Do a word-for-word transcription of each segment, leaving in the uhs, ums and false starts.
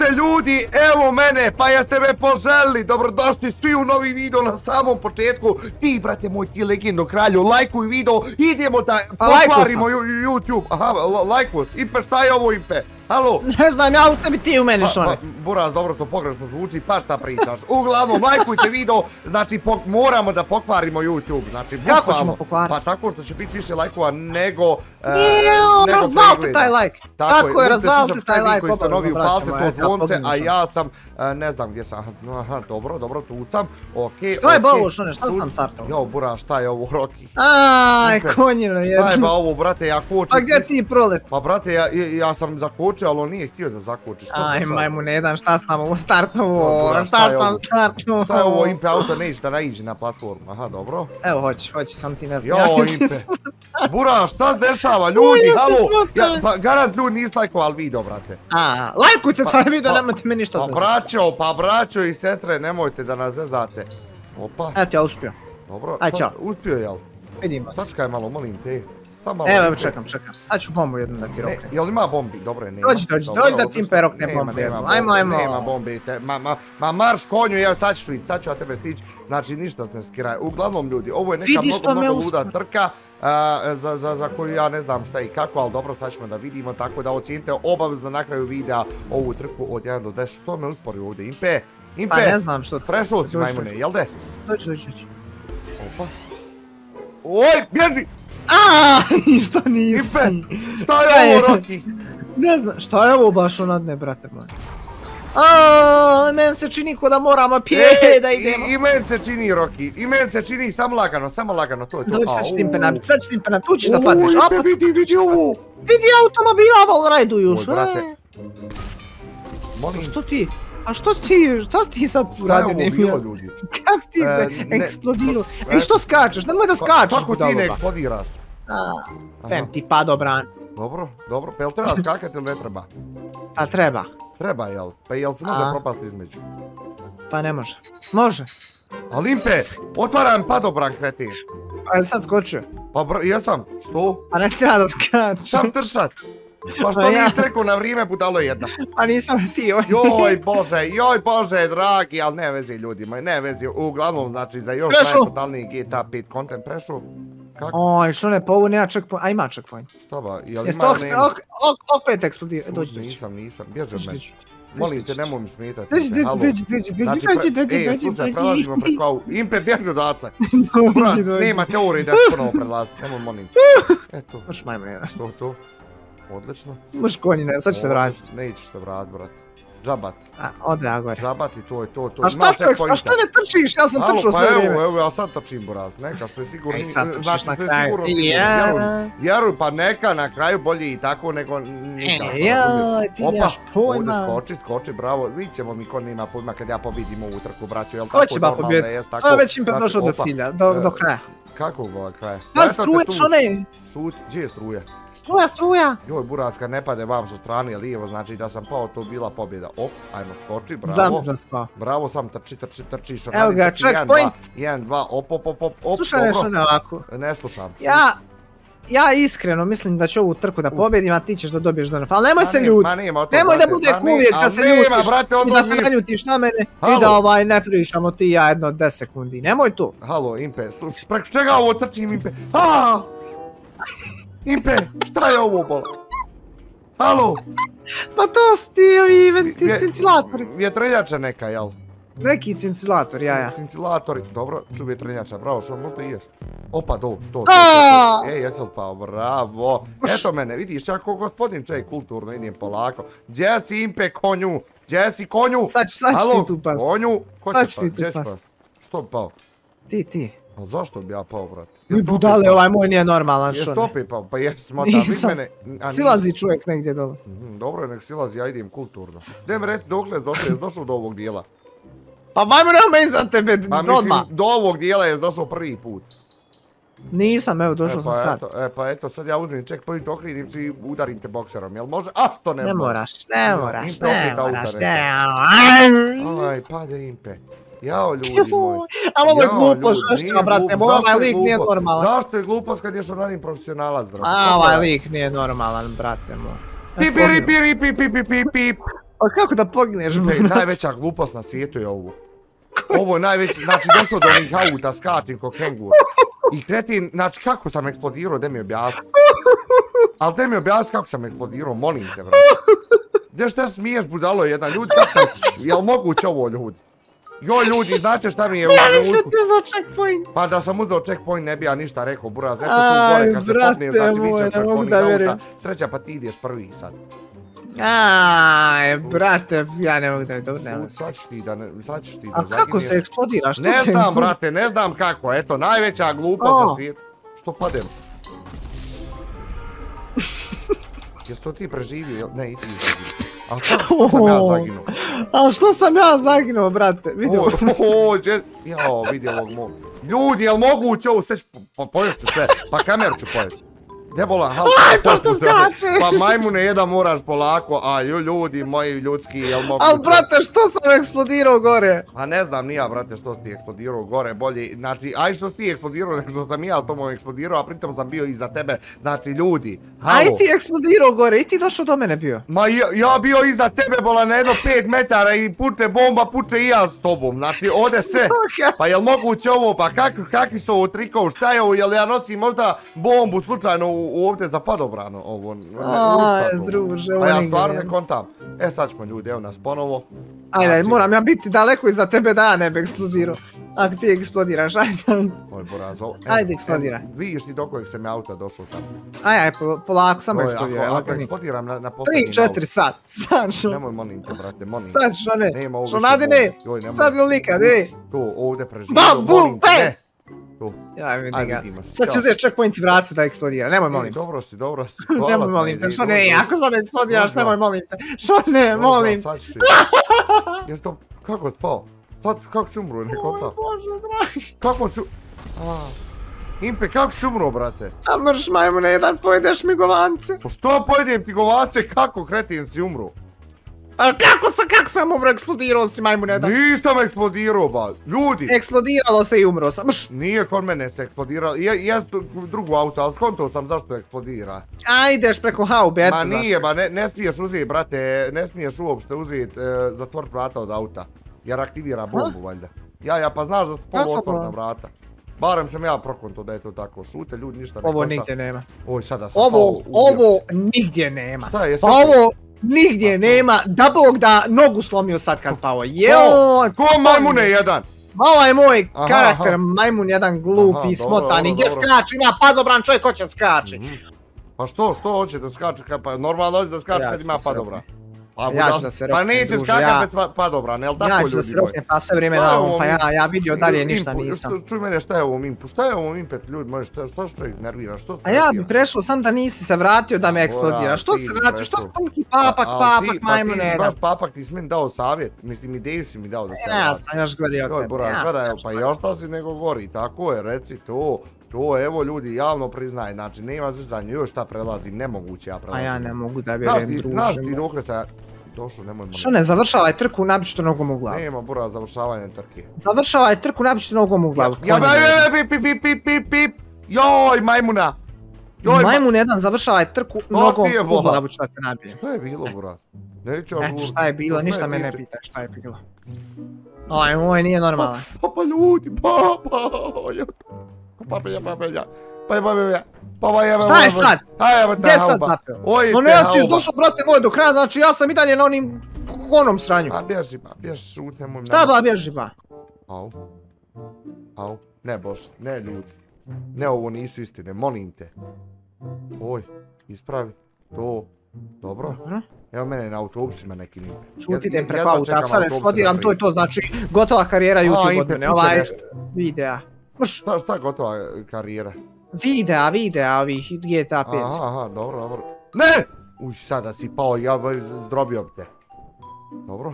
se ljudi, evo mene, pa jeste me poželili, dobrodošli svi u novi video na samom početku. Ti, brate moj, ti legendo kralju, lajkuj video, idemo da pokvarimo YouTube. Aha, lajkuj, Impe, šta je ovo, Impe? Halo? Ne znam, ja u tebi, ti u meni, Šone. Buraz, dobro, to pogrešno zvuči, pa šta pričaš? Uglavnom, lajkujte video, znači moramo da pokvarimo YouTube, znači bukvalno. Kako ćemo pokvariti? Pa tako što će biti više lajkova nego... Nije, razvalite taj lajk. Tako je, razvalite taj lajk, koji ste novi, upalite to zvonce, a ja sam, ne znam gdje sam, aha, dobro, dobro, tu sam, okej. Što je ba ovo, Šone, šta sam startao? Jo, Buraz, šta je ovo, Roki? Aj, konjino jedno. Šta je ba ovo, brate, ja kočim... Pa gdje ti prolet? Pa brate, ja sam zakočio, ali on nije htio da zakoči. Aj, majmu, ne dam, šta sam ovo startovo, šta sam startovo. Šta je ovo, Impe, auto ne ići da naiđi na platformu, aha, dobro. Evo, hoći, hoći, sam ti ne znam. Jo, Impe. Bura, šta dešava, ljudi, halo. Pa garant ljudi nisu lajkovali video, brate. A, lajkujte taj video, nemojte me ništa zezati. Pa braćo, pa braćo i sestre, nemojte da nas zezate. Opa. Eto, ja uspio. Dobro, aj, čao. Uspio, jel? Vidimo se. Sačekaj malo, molim te. Evo, evo, čekam, čekam. Sad ću bombu jednu da ti roknem. Jel ima bombi? Dobro je, nema. Dođi, dođi, dođi da ti Impe rokne bombu jednu. Ajmo, ajmo. Nema bombi, ma marš konju, evo sad ću vidjeti, sad ću ja tebe stići. Znači ništa se ne skiraj. Uglavnom ljudi, ovo je neka mnogo, mnogo luda trka za koju ja ne znam šta i kako, ali dobro, sad ćemo da vidimo, tako da ocijenite obavezno na kraju videa ovu trku od jedan do deset. Što me uspori ovdje, Impe? Impe, pa ne znam što. Prešao si majmune, jel de? Dođi, dođi, dođi. Opa. Oj, bježi! Aaaa, što nisi? Impe, šta je ovo, Roki? Ne znam, šta je ovo baš onadne, brate moj? Aaaa, men se čini ko da moramo pije da idemo. I men se čini, Roki, i men se čini, samo lagano, samo lagano, to je to. Dođi, sad ću ti Impe nabiti, sad ću ti Impe nabiti, tu ćeš da padneš. Uuu, Impe, vidi, vidi ovo. Vidi automobila, wallridu još. Oj, brate. Molim. Što ti? A što ti, šta si ti sad uradio? Šta je ovo bilo, ljudi? Kak si ti eksplodirao? Ej, što skačeš? Nemoj da skačeš, kako ti ne eksplodiraš? Fem ti pado, bran. Dobro, dobro, pa jel treba skakati ili ne treba? Pa treba. Treba, jel? Pa jel se može propasti između? Pa ne može. Može. Ali Impe, otvaram padobran, kretin. Pa je sad skočio. Pa jesam, što? Pa ne treba da skačeš. Sam trčat. Pa što nisi rekao na vrijeme, budalo jedna? Pa nisam ti, oj. Joj bože, joj bože, dragi, ali ne vezi ljudi moji, ne vezi. Uglavnom, znači, za još najtotalniji G T A pet content prešao. Kako? Oj, što ne, pa ovo nema checkpoint, a ima checkpoint. Šta ba, jel ima ili nema? Opet eksplodira, dođi, dođi. Nisam, nisam, bježi od mene. Molim te, nemoj mi smetati. Dođi, dođi, dođi, dođi, dođi, dođi, dođi, slučaj, prelazimo preko ovu. Impe, bježi odatle. Dođi, dođi. Nema teorije da ću ponovo prelaziti, nemoj molim. Eto. Možeš majmo jedan. To, to. Odlično. Možeš konjine, sad ću se vratiti. Nećeš se vratiti, brat. Džabat. A, ode ja gore. Džabat i to je to, to. A šta čovjek, a što ne trčiš? Ja sam trčao sve vrijeme. Evo, evo, ja sad trčim, Buraz, neka što je sigurno... Ej, sad trčiš znači, na to je kraju. sigurno, sigurno, vjeruj, pa neka na kraju bolje i tako nego nikako. Joj, ti nemaš pojma. Ovdje skoči, skoči, bravo, vidit ćemo mi ko nema pojma kad ja pobidim ovu trku, braću, jel tako? Ko će ba pobjediti? To je već Impe došao do cilja, do kraja. Kako go kraja? Pa struješ one! Šut, gdje je struje? Struja, struja! Joj, Buraz, kad ne pade vam sa strane lijevo, znači da sam pao, to bila pobjeda. Op, ajmo, skoči, bravo. Zamzna spao. Bravo, sam trči, trči, trči. Evo ga, checkpoint. jedan, dva, op, op, op, op, op. Slušaj nešto ne ovako. Ne slušam. Ja, ja iskreno mislim da ću ovu trku da pobjedim, a ti ćeš da dobiješ donef. Ali nemoj se ljuti. Nemoj da bude uvijek kad se ljutiš i da se naljutiš na mene i da ovaj ne pričamo ti ja jedno deset sekundi. Nemoj tu. Halo, Impe, slušaj, preko čega ovo trčim, Impe? Aaaa! Impe, šta je ovo bol? Halo? Pa to su ti ovi cincilatori. Vjetrenjača neka, jel? Neki cincilator, ja, ja. Cincilatori, dobro, ču vjetrenjača, bravo, što možda i jest. Opa, to, to, to, ej, jesi li pao, bravo. Eto mene, vidiš, ja ko gospodin čovjek kulturno idem polako. Gdje si, Impe, konju? Gdje si, konju? Sad ću ti tu past. Konju? Sad ću ti tu past. Što bi pao? Ti, ti. A zašto bi ja pao, brat? Mi budale, ovaj moj nije normalan, što ne? Jes opet pao, pa jes, smata, vid mene... Silazi čovjek negdje dole. Dobro je, nek silazi, ja idem kulturno. Gdje mi reći dokle je došao do ovog dijela? Pa majmo nema iza tebe, odmah. Pa mislim, do ovog dijela je došao prvi put. Nisam, evo, došao sam sad. E pa eto, sad ja uzmem checkpoint, okrenim se i udarim te bokserom, jel može? A što ne može? Ne moraš, ne moraš, ne moraš, ne moraš. Aj, pade Impe. Jao, ljudi moji. Ali ovo je glupo šešćima, brate, ovaj lik nije normalan. Zašto je glupost kad ješ radim profesionalac, brate? Ovaj lik nije normalan, brate moj. Pip, pip, pip, pip, pip, pip, pip. Pa kako da pogineš? Najveća glupost na svijetu je ovo. Ovo je najveći, znači došao do onih auta, skačim ko kengur. I kretin, znači kako sam eksplodirao, da mi objasni. Ali da mi objasni kako sam eksplodirao, molim te, brate. Gdje šta smiješ, budalo jedan, ljudi, kako sam, jel moguće ovo, ljudi? Joj, ljudi, znate šta mi je u trenutku? Ja mislim za checkpoint. Pa da sam uzeo checkpoint, ne bi ja ništa rekao, buraz, eto tu gore, kad se popnije, znači vićem preko onih auta. Sreća, pa ti ideš prvi sad. Aj, brate, ja ne mogu da mi dobro nema. Sad ćeš ti da zaginješ. A kako se eksplodira? Što se eksplodira? Ne znam, brate, ne znam kako, eto, najveća glupost na svijetu. Što padem? Jesi to ti preživio? Ne, i ti zaginio. Ali što sam ja zaginuo? Ali što sam ja zaginuo, brate? Vidio. Jao, vidi ovog mog. Ljudi, jel moguće ovo sve ću poješću sve? Pa kameru ću poješću. Debola, halka, aj, pošto skačeš! Pa majmune jedan moraš polako, a ljudi moji ljudski, jel moguće? Al brate, što sam eksplodirao gore? Pa ne znam nija, brate, što si ti eksplodirao gore, bolje, znači, aj što si ti eksplodirao, nego što sam ja tomu eksplodirao, a pritom sam bio iza tebe, znači, ljudi, halo. Aj ti eksplodirao gore, i ti došao do mene bio? Ma ja bio iza tebe, bola, na jedno pet metara i puče bomba, puče i ja s tobom, znači, ode sve. Pa jel moguće ovo, pa kakvi su ovo trikovi, šta je ovo, jel ja nosim možda bombu slučajno ovdje za padobrano ovo. Aj, druže, ovo nije. A ja stvarno ne kontam. E sad ćemo ljudi, evo nas ponovo. Ajde, moram ja biti daleko iza tebe da ja ne bi eksplodirao. Ako ti eksplodiraš, ajde. Oj, Borazo. Ajde, eksplodira. Vidiš ti do kojeg sam ja auta došao tamo. Aj, aj, polako, samo eksplodira. Ako eksplodiram na posljednjem autu. tri četiri sad, sad što. Nemoj, molim te, brate, molim te. Sad što ne. Što nadine, sad ili nikad, ej. Tu, ovdje preživio, molim te, ne. Tu. Ja vidim ga. Sad će uzeti checkpoint i vraci da eksplodira, nemoj molim te. Dobro si, dobro si. Nemoj molim te, što ne, ako sad eksplodiraš, nemoj molim te. Što ne, molim. Sad ću. Jesi to, kako je spao? Kako si umro, ne kontam? Bože, dragi. Kako si... Impe, kako si umro, brate? A mrš majmune, jedan pojedeš mi govance. Po što pojedem ti govance, kako kretin si umro? A kako sam, kako sam umro, eksplodirao si majmune jedan? Nisam eksplodirao, ba, ljudi! Eksplodiralo se i umro sam, mrš! Nije kod mene se eksplodiralo, jes drugu auto, ali skontao sam zašto eksplodira. A ideš preko haube, eto zašto. Ma nije, ba, ne smiješ uzeti, brate, ne smiješ uopšte uzeti zatvor vrata od auta. Jer aktivira bombu, valjda. Ja, ja, pa znaš da su poluotvorna vrata. Barem sam ja prokonto da je to tako, šute, ljudi ništa ne konta. Ovo nigdje nema. Oj, sada sam Ovo, ovo nigdje nema. Šta je? Pa ovo nigdje nema, da bog da nogu slomio sad kad pao. Jeo! Ko majmune jedan? Ovo je moj karakter, majmun jedan glupi, smotani, gdje skače, ima padobran čovjek, ko će skače. Pa što, što hoće da skače, pa normalno hoće da skače kad ima padobran. Ja ću da se roknem, pa neće skakat bez padobran, jel tako ljudi? Ja ću da se roknem, pa sve vrijeme da ovom, pa ja, ja vidio dalje ništa nisam. Čuj mene, šta je ovo impu? Šta je ovo impet, ljudi moji, što što čovjek nervira, što? A ja bi prešao sam da nisi se vratio da me eksplodira, što se vratio, što si toliki papak, papak, majmune. Pa ti si baš papak, ti si meni dao savjet, mislim ideju si mi dao da se vrati. Ja sam još gori od tebe, ja sam još Pa još što si nego gori, tako je, reci to. To, evo ljudi, javno priznaj, znači nema zezanja, još šta prelazim, nemoguće ja prelazim. A ja ne mogu da vjerujem, druže. Znaš ti dokle sam došao, nemoj molim. Što ne, završavaj trku, nabit ću te nogom u glavu. Nema bura završavanje trke. Završavaj trku, nabit ću te nogom u glavu. Ja, pip, pip, pip, pip, pip, pip, joj, majmuna. Majmun jedan, završavaj trku, nogom u glavu ću da te nabijem. Što je bilo, buraz? Eto, šta je bilo, ništa me ne pitaj šta je bilo. Aj, moj nije normalan. Papa ljudi, papa, papa, ja, papa, ja, papa, ja. Pa je šta je sad? Gdje je sad zapeo? No ne, ti si došao, brate moj, do kraja, znači ja sam i dalje na onim onom sranju. A bježi ba, bježi, šut, nemoj... Šta ba, bježi ba? Au. Au. Ne, bož, ne ljudi. Ne, ovo nisu istine, molim te. Oj, ispravi. To. Dobro. Evo mene na autobusima neki nipe. Šut, idem preko auta, ako sad eksplodiram, to je to, znači gotova karijera YouTube od mene, ovaj videa. Šta gotova karijera? Videa, videa ovih G T A pet. Aha, aha, dobro, dobro. Ne! Uj, sada si pao, ja bi zdrobio bi te. Dobro.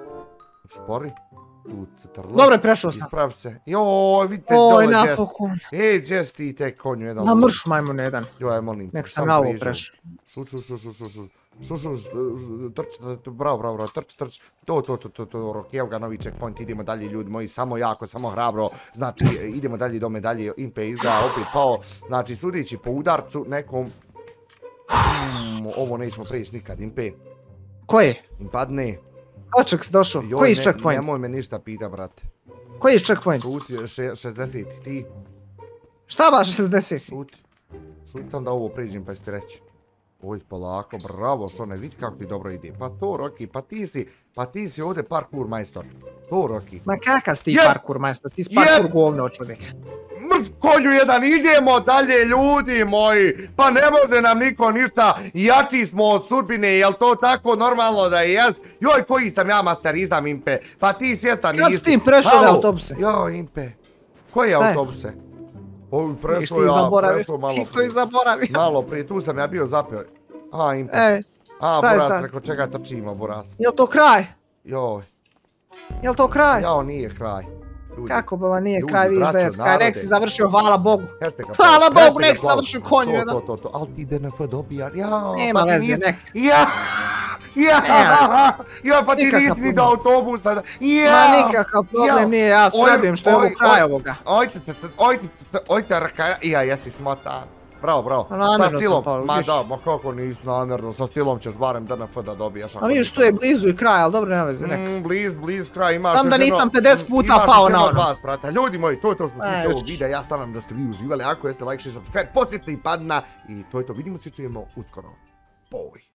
Spori. Tu crlo. Dobro, prešao sam. Ispravi se. Joj, vidite dole Jess. Oj, napokon. Ej, Jess ti te konju jedan. Na mrš majmun jedan. Joj, molim. Nek sam na ovo prešao. Šu, šu, šu, šu, šu, šu. Šu, šu, trč, bravo, bravo, bravo, trč, trč. To, to, to, to, to, rok, evo ga novi checkpoint, idemo dalje ljudi moji, samo jako, samo hrabro. Znači, idemo dalje do medalje, Impe izgleda opet pao. Znači, sudeći po udarcu nekom... Ovo nećemo preći nikad, Impe. Koje? Im padne. Oček si došao, koji je checkpoint? Nemoj me ništa pita, brate. Koji je checkpoint? Šuti, šezdeset, ti. Šta baš šezdeset? Šuti. Šuti sam da ovo priđem pa ću ti reći. Oj, polako, bravo, Šone, vidi kako ti dobro ide. Pa to, Roki, pa ti si, pa ti si ovdje parkour majstor. To, Roki. Ma kakav si ti parkour majstor, ti si parkour govno, čovjek. Mrš konju jedan, idemo dalje, ljudi moji. Pa ne može nam niko ništa, jači smo od sudbine, jel to tako normalno da je jas? Joj, koji sam ja masterizam, Impe, pa ti svjestan nisi. Kad s tim prešao na autobuse? Joj, Impe, koji autobuse? Oj, prešao ja, prešao malo prije. Ti to i zaboravi. Malo prije, tu sam ja bio zapeo. A, Impe. Ej, A, šta je Boras, sad? preko čega trčimo, Boras? Jel to kraj? Joj. Jel to kraj? Jao, nije kraj. Kako bila nije kraj, vidiš da je kraj, nek si završio, hvala Bogu. Hvala Bogu, nek si završio konju jedan. To, to, to, ali ti D N F dobija, jao. Nema veze, nek. Ja, ja, ja, pa ti nisi ni do autobusa. Ma nikakav problem nije, ja sredujem što je ovo kraj ovoga. Ojte, ojte, ojte, raka, ja, jesi smotan. Bravo, bravo, sa stilom, ma da, ma kako nisi namjerno, sa stilom ćeš barem D N F da dobijaš. A vidiš, tu je blizu i kraj, ali dobro, nema veze, neka. Bliz, bliz kraj, imaš još jedno... Sam da nisam pedeset puta pao na ono. Ljudi moji, to je to što tiče ovog videa, ja stavljam da ste vi uživali, ako jeste like, share, subscribe, potite i padna i to je to, vidimo se, čujemo uskoro. Boj.